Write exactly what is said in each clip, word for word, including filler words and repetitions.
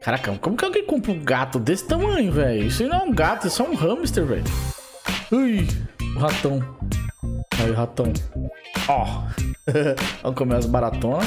Caraca, como que alguém compra um gato desse tamanho, velho? Isso não é um gato, isso é um hamster, velho. Ui, o ratão. Aí, o ratão. Ó. Vamos comer as baratonas.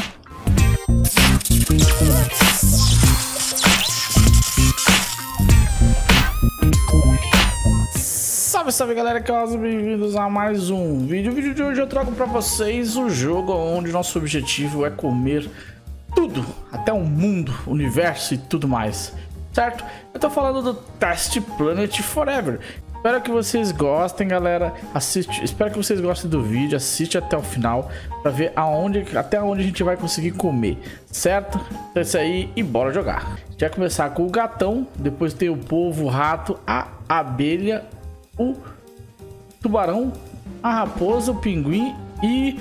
Salve, salve, galera, que é bem-vindos a mais um vídeo. O vídeo de hoje eu trago pra vocês o jogo onde nosso objetivo é comer tudo, até o mundo, o universo e tudo mais, certo? Eu tô falando do Test Planet Forever. Espero que vocês gostem, galera. Assiste, espero que vocês gostem do vídeo. Assiste até o final para ver aonde, até onde a gente vai conseguir comer, certo? Então é isso aí e bora jogar. A gente vai começar com o gatão, depois tem o polvo, o rato, a abelha, o tubarão, a raposa, o pinguim e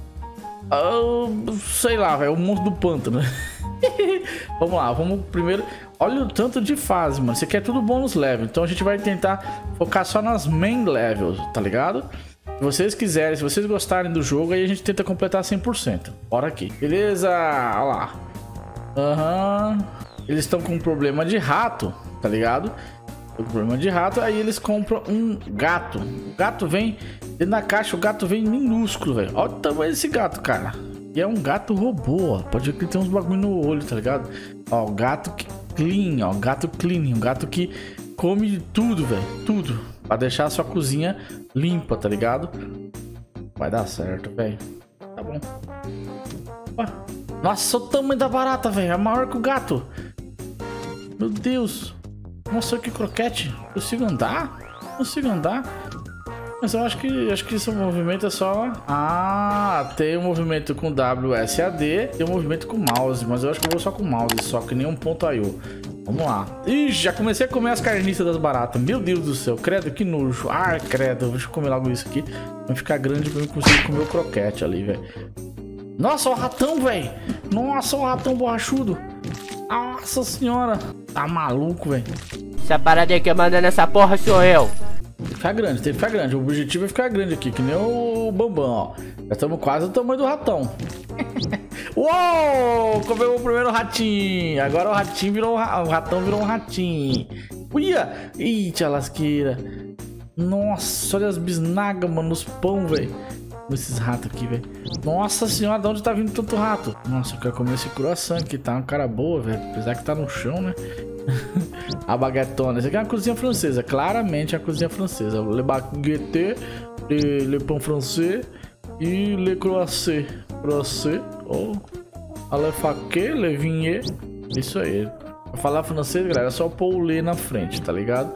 uh, sei lá, velho, o monstro do pântano. Vamos lá, vamos primeiro. Olha o tanto de fase, mano. Isso aqui é tudo bônus level. Então a gente vai tentar focar só nas main levels, tá ligado? Se vocês quiserem, se vocês gostarem do jogo, aí a gente tenta completar cem por cento. Bora aqui. Beleza, olha lá. Aham. Uhum. Eles estão com um problema de rato, tá ligado? Com problema de rato, aí eles compram um gato. O gato vem dentro da caixa, o gato vem minúsculo, velho. Olha o tamanho desse gato, cara. E é um gato robô, ó. Pode ver que ele tem uns bagulho no olho, tá ligado? Ó, o gato que clean, ó, gato clean, um gato que come tudo, velho, tudo, pra deixar a sua cozinha limpa, tá ligado? Vai dar certo, velho. Tá bom. Ó. Nossa, o tamanho da barata, velho, é maior que o gato. Meu Deus. Nossa, que croquete. Consigo andar? Consigo andar? Mas eu acho que acho que esse movimento é só... Ah, tem um movimento com W S A D, tem um movimento com mouse, mas eu acho que eu vou só com mouse, só que nem um ponto I O. Vamos lá. Ih, já comecei a comer as carniças das baratas. Meu Deus do céu, credo, que nojo. Ah, credo, deixa eu comer logo isso aqui. Vai ficar grande pra eu conseguir comer o croquete ali, velho. Nossa, o ratão, velho. Nossa, o ratão borrachudo. Nossa senhora. Tá maluco, velho. Essa parada aí que manda nessa porra sou eu. Ficar grande, tem que ficar grande. O objetivo é ficar grande aqui, que nem o Bambam, ó. Já estamos quase do tamanho do ratão. Uou! Comeu o primeiro ratinho. Agora o ratinho virou um ra... o ratão virou um ratinho. Uia! Eita, lasqueira. Nossa, olha as bisnagas, mano, nos pão, velho. Esses ratos aqui, velho. Nossa senhora, de onde tá vindo tanto rato? Nossa, eu quero comer esse croissant que tá uma cara boa, velho. Apesar que tá no chão, né? A baguetona. Isso aqui é uma cozinha francesa. Claramente é a cozinha francesa. Le baguette, le, le pão francês e le croissant. Croissant. Oh. A le faque, le vigne. Isso aí. Pra falar francês, galera, é só pôr o le na frente, tá ligado?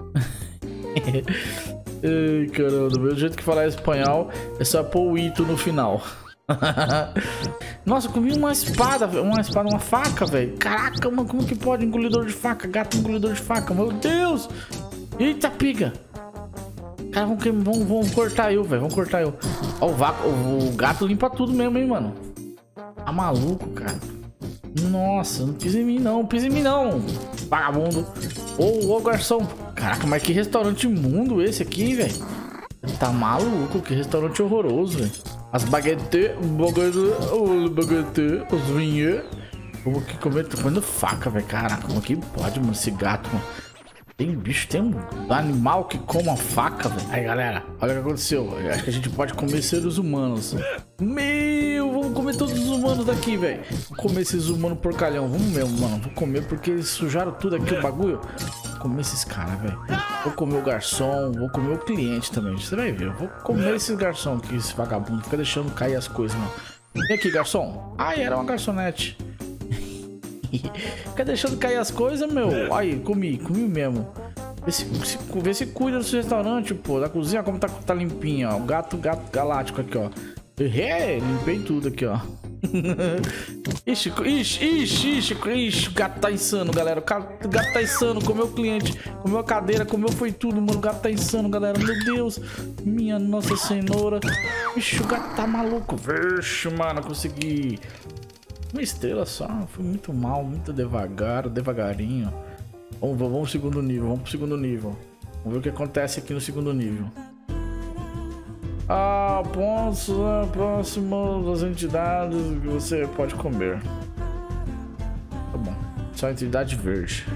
Ai, caramba. Do mesmo jeito que falar espanhol, é só pôr o ito no final. Nossa, eu comi uma espada, uma espada, uma faca, velho. Caraca, mano, como que pode? Engolidor de faca, gato engolidor de faca, meu Deus. Eita, piga. Cara, vamos, vamos, vamos cortar eu, velho, vamos cortar eu. Ó, o, vaco, o, o gato limpa tudo mesmo, hein, mano. Tá maluco, cara. Nossa, não pisa em mim não, não pisa em mim não, vagabundo. Ô, ô, garçom. Caraca, mas que restaurante imundo esse aqui, velho. Tá maluco, que restaurante horroroso, velho. As baguettes, baguette, baguette, os vinhos. Como que comer? Tô comendo faca, velho. Caraca, como que pode, mano, esse gato, mano. Tem bicho, tem um animal que coma faca, velho. Aí, galera, olha o que aconteceu. Eu acho que a gente pode comer seres humanos. Meu, vamos comer todos os humanos daqui, velho. Vamos comer esses humanos porcalhão. Vamos mesmo, mano. Vou comer porque eles sujaram tudo aqui, o bagulho. Vou comer esses caras, velho. Vou comer o garçom, vou comer o cliente também. Você vai ver, eu vou comer esses garçom aqui, esse vagabundo. Fica deixando cair as coisas, não. Vem aqui, garçom. Ai, era uma garçonete. Fica deixando cair as coisas, meu. Aí, comi, comi mesmo. Vê se, se, vê se cuida do seu restaurante, pô. Da cozinha, como tá, tá limpinho, ó. O gato, gato galáctico aqui, ó. É, limpei tudo aqui, ó. Ixi, ixi, ixi, ixi, ixi, o gato tá insano, galera. O gato tá insano, comeu o cliente, comeu a cadeira, comeu foi tudo, mano. O gato tá insano, galera. Meu Deus, minha nossa senhora. Ixi, o gato tá maluco. Vixe, mano, consegui. Uma estrela só, foi muito mal, muito devagar, devagarinho. Vamos, vamos pro segundo nível, vamos pro segundo nível. Vamos ver o que acontece aqui no segundo nível. Ah, pontos né, próximo das entidades que você pode comer. Tá bom. Só entidade verde.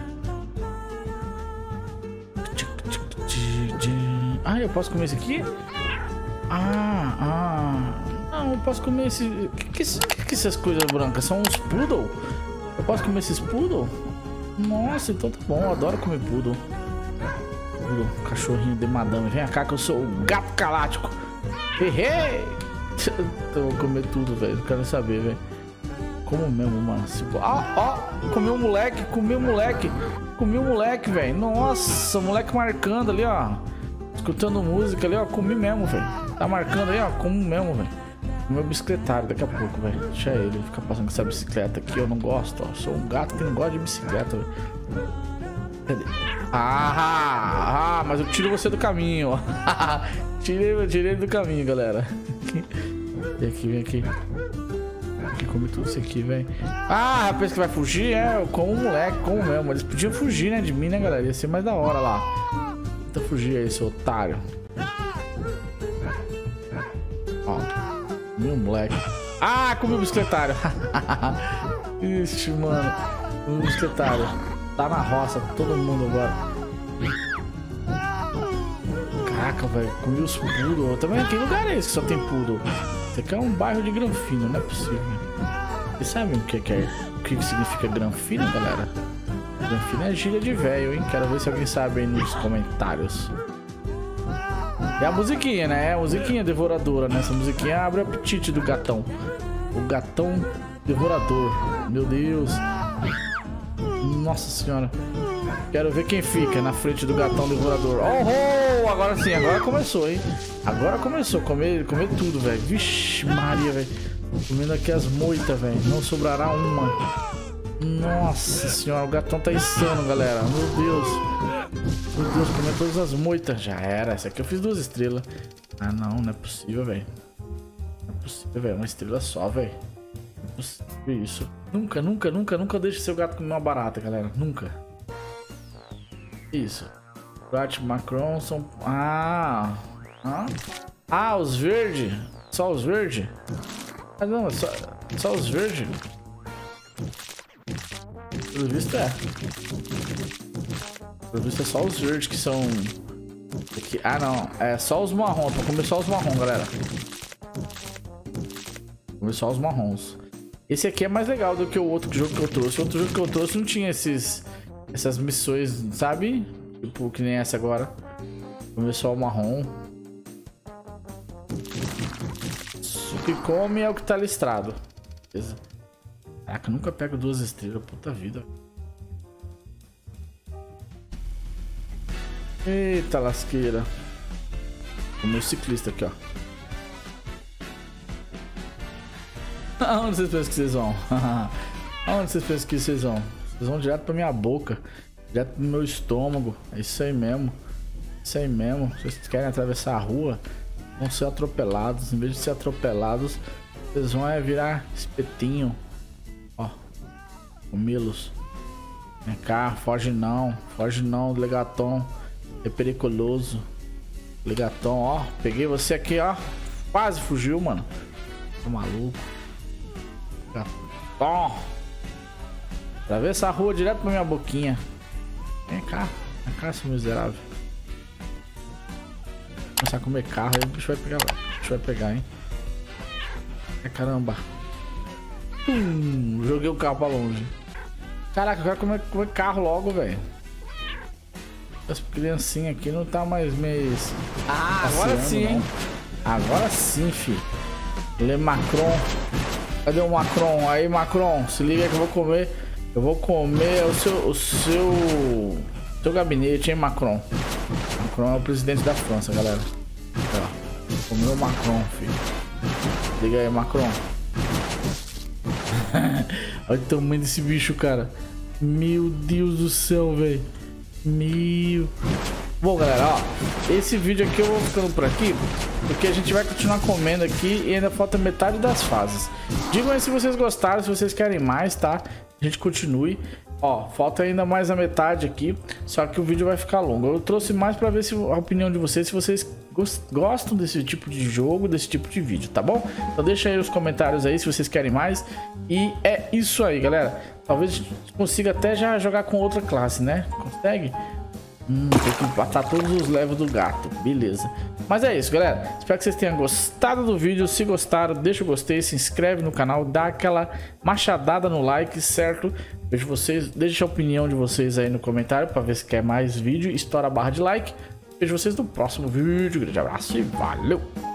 Ah, eu posso comer esse aqui? Ah, ah. Não, eu posso comer esse... O que, que, que, que essas coisas brancas? São uns poodle? Eu posso comer esses poodle? Nossa, então tá bom. Eu adoro comer poodle. Poodle, cachorrinho de madame. Vem cá que eu sou o gato galáctico. Hehe! Eu vou comer tudo, velho. Não quero saber, velho. Como mesmo, mano. Ó, ó. Comi um moleque. Comi um moleque. Comi um moleque, velho. Nossa, moleque marcando ali, ó. Escutando música ali, ó. Comi mesmo, velho. Tá marcando aí, ó. Como mesmo, velho. Meu bicicletário daqui a pouco, velho. Deixa ele ficar passando com essa bicicleta aqui. Eu não gosto, ó. Sou um gato que não gosta de bicicleta, velho. Cadê? Ah, ah, mas eu tiro você do caminho, ó. tirei, tirei do caminho, galera. Vem aqui, vem aqui. Aqui, come tudo isso aqui, velho. Ah, rapaz, que vai fugir? É, eu como um moleque, como mesmo. Eles podiam fugir, né, de mim, né, galera? Ia ser mais da hora lá. Tenta fugir aí, seu otário. Ó, meu moleque. Ah, comi o bicicletário. Ixi, mano. Comi o bicicletário. Tá na roça, todo mundo agora. Caraca, velho. Comi os poodle. Também, que lugar é esse que só tem poodle? Esse aqui é um bairro de granfino, não é possível. Vocês sabem o que, que é? O que, que significa granfino, galera? Granfino é gíria de velho, hein? Quero ver se alguém sabe aí nos comentários. E a musiquinha, né? A musiquinha devoradora, né? Essa musiquinha abre o apetite do gatão. O gatão devorador. Meu Deus. Nossa senhora. Quero ver quem fica na frente do gatão devorador. Oh, oh, agora sim, agora começou, hein? Agora começou a comer, comer tudo, velho. Vixe Maria, velho. Comendo aqui as moitas, velho. Não sobrará uma. Nossa senhora, o gatão tá insano, galera. Meu Deus. Meu Deus, comeu todas as moitas. Já era. Essa aqui eu fiz duas estrelas. Ah, não, não é possível, velho. Não é possível, velho. Uma estrela só, velho. Não é possível isso. Nunca, nunca, nunca, nunca deixe seu gato comer uma barata, galera. Nunca. Isso. Rat Macron são... Ah. Ah, ah os verdes. Só os verdes. Ah, não, é só, só os verdes. Pelo visto é. Pelo visto é só os verdes que são... Aqui. Ah, não. É só os marrons. Pra comer só os marrons, galera. Comer só os marrons. Esse aqui é mais legal do que o outro jogo que eu trouxe. O outro jogo que eu trouxe não tinha esses... Essas missões, sabe? Tipo, que nem essa agora. Comer só o marrom. O que come é o que tá listrado. Beleza. Caraca, eu nunca pego duas estrelas. Puta vida. Eita lasqueira. O meu ciclista aqui, ó. Aonde vocês pensam que vocês vão? Aonde vocês pensam que vocês vão? Vocês vão direto pra minha boca. Direto pro meu estômago. É isso aí mesmo. Isso aí mesmo. Se vocês querem atravessar a rua, vão ser atropelados. Em vez de ser atropelados, vocês vão é virar espetinho. Ó. Comê-los. Vem cá, foge não. Foge não, Legaton. É periculoso. Legaton, ó. Peguei você aqui, ó. Quase fugiu, mano. Tá maluco. Legaton. Atravessa a rua direto pra minha boquinha. Vem cá. Vem cá, seu miserável. Vou começar a comer carro, aí o bicho vai pegar. O bicho vai pegar, hein. É caramba. Hum, joguei o carro pra longe. Caraca, eu quero comer, comer carro logo, velho. As criancinhas aqui não tá mais meio... Ah, agora sim, hein. Agora sim, fi. Le Macron. Cadê o Macron? Aí, Macron, se liga que eu vou comer. Eu vou comer o seu, o seu, seu gabinete, hein, Macron? Macron é o presidente da França, galera. Ó, comer o Macron, filho. Liga aí, Macron. Olha o tamanho desse bicho, cara. Meu Deus do céu, velho. Meu... Bom, galera, ó, esse vídeo aqui eu vou ficando por aqui, porque a gente vai continuar comendo aqui e ainda falta metade das fases. Digam aí se vocês gostaram, se vocês querem mais, tá? A gente continue. Ó, falta ainda mais a metade aqui, só que o vídeo vai ficar longo. Eu trouxe mais pra ver se a opinião de vocês, se vocês gostam desse tipo de jogo, desse tipo de vídeo, tá bom? Então deixa aí os comentários aí se vocês querem mais. E é isso aí, galera. Talvez a gente consiga até já jogar com outra classe, né? Consegue? Hum, tem que matar todos os levels do gato. Beleza. Mas é isso, galera. Espero que vocês tenham gostado do vídeo. Se gostaram, deixa o gostei, se inscreve no canal, dá aquela machadada no like, certo? Vejo vocês, deixa a opinião de vocês aí no comentário para ver se quer mais vídeo. Estoura a barra de like. Vejo vocês no próximo vídeo. Grande abraço e valeu!